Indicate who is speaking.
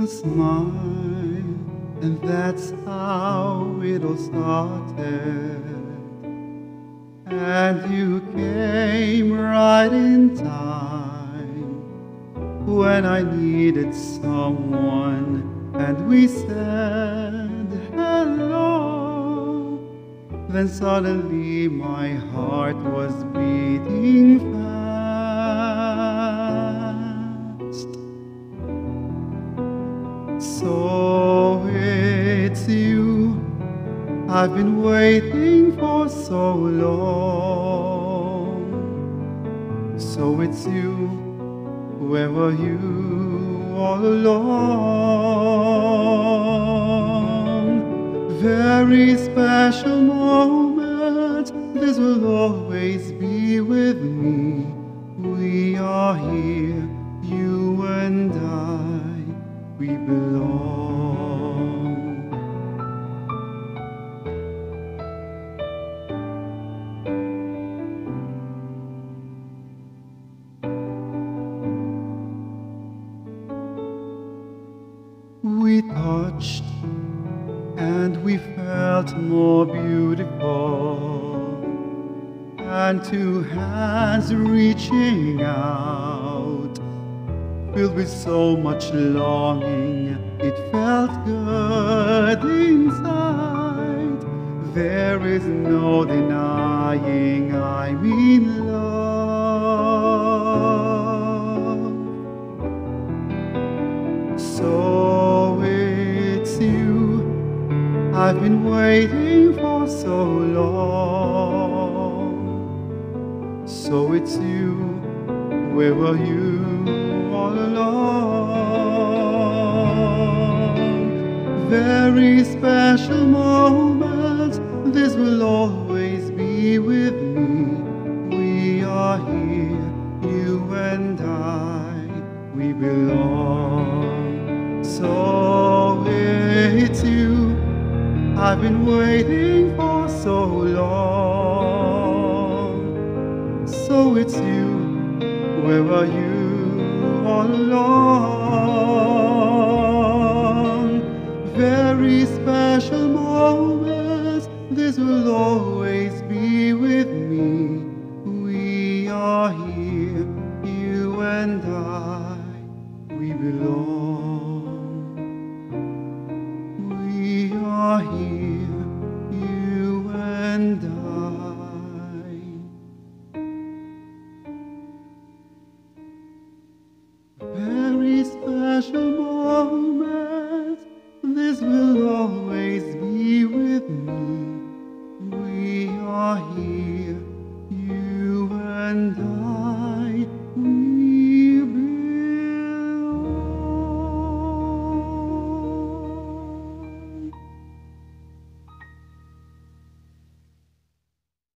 Speaker 1: You smiled, and that's how it all started. And you came right in time when I needed someone, and we said hello. Then suddenly my heart was beating fast. So it's you I've been waiting for so long. So it's you, where were you all along? Very special moment, this will always be with me. We are here, you and I, we belong. We touched and we felt more beautiful, and two hands reaching out, filled with so much longing, it felt good inside. There is no denying I'm in love. So it's you I've been waiting for so long. So it's you, where were you all along? Very special moment, this will always be with me. We are here, you and I, we belong. So it's you I've been waiting for so long. So it's you, where are you all along? Very special moments, this will always be with me. We are here, you and I, we belong. We are here.